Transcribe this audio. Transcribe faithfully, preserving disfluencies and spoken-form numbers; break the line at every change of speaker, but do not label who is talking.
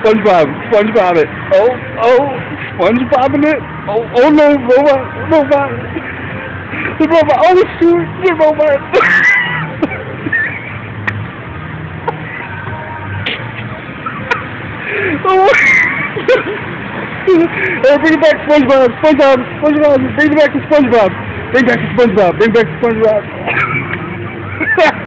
SpongeBob, SpongeBob it. Oh, oh, SpongeBobbing it. Oh, oh no, robot, robot. The robot, oh shoot, the robot. Oh. Hey, bring it back, SpongeBob, SpongeBob, SpongeBob, bring it back to SpongeBob. Bring back to SpongeBob, bring back to SpongeBob.